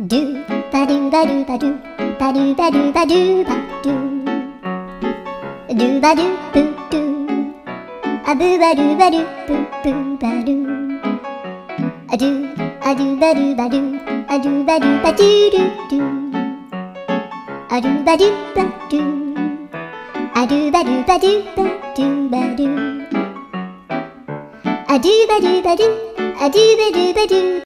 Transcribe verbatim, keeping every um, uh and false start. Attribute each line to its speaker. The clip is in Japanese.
Speaker 1: ドゥバドゥバドゥバドゥバドゥバドゥバドゥバドゥドゥバドゥブドゥアブバドゥバドゥブブバドゥアドゥアドゥバドゥバドゥアドゥバドゥバドゥドゥドゥアドゥバドゥバドゥアドゥバドゥバドゥバドゥバドゥアドゥバドゥバドゥアドゥバドゥバドゥ